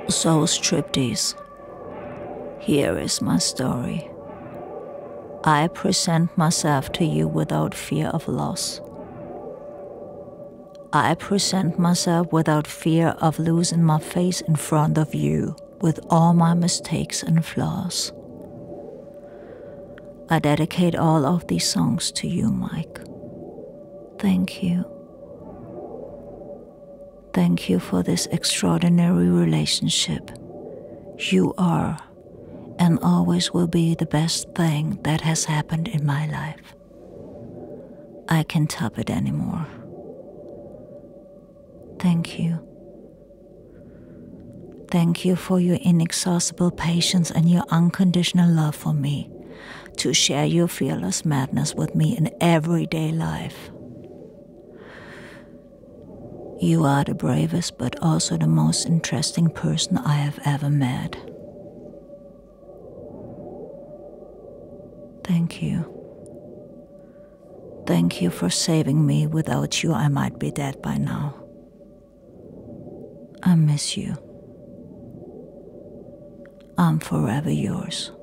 Soul Striptease. Here is my story. I present myself to you without fear of loss. I present myself without fear of losing my face in front of you with all my mistakes and flaws. I dedicate all of these songs to you, Mike. Thank you. Thank you for this extraordinary relationship. You are and always will be the best thing that has happened in my life. I can't top it anymore. Thank you. Thank you for your inexhaustible patience and your unconditional love for me, to share your fearless madness with me in everyday life. You are the bravest but also the most interesting person I have ever met. Thank you. Thank you for saving me. Without you, I might be dead by now. I miss you. I'm forever yours.